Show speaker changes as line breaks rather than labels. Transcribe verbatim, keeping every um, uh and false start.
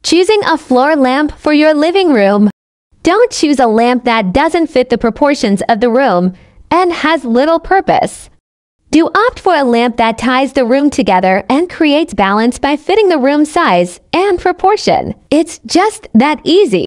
Choosing a floor lamp for your living room. Don't choose a lamp that doesn't fit the proportions of the room and has little purpose. Do opt for a lamp that ties the room together and creates balance by fitting the room size and proportion. It's just that easy.